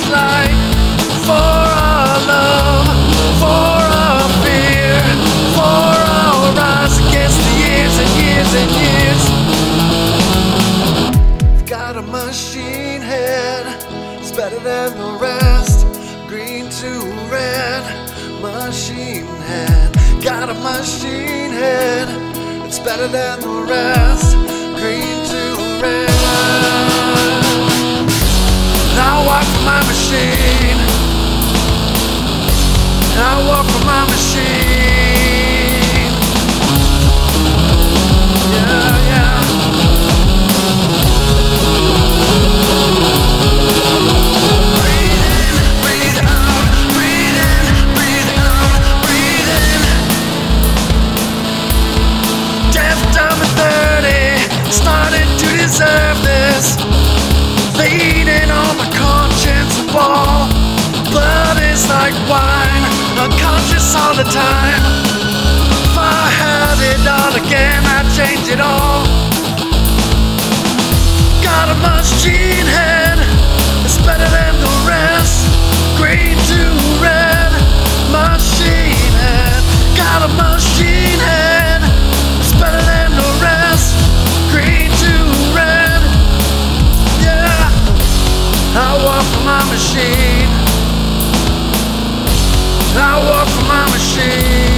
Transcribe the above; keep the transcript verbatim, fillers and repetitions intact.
light for our love, for our fear, for our rise against the years and years and years. I've got a machine head, it's better than the rest. Green to red, machine head. Got a machine head, it's better than the rest. Green to red. I walk for my machine, I walk for my machine. Yeah, yeah. Breathe in, breathe out, breathe in, breathe out, breathe in. Death done at thirty, started to deserve this. Leaning on my conscience wall, blood is like wine, unconscious all the time. If I had it all again, I'd change it all. Got a machine head, it's better than the rest. Green to red, machine head. Got a machine head, it's better than the rest. Green to red, yeah. I walk for my machine, I walk for my machine.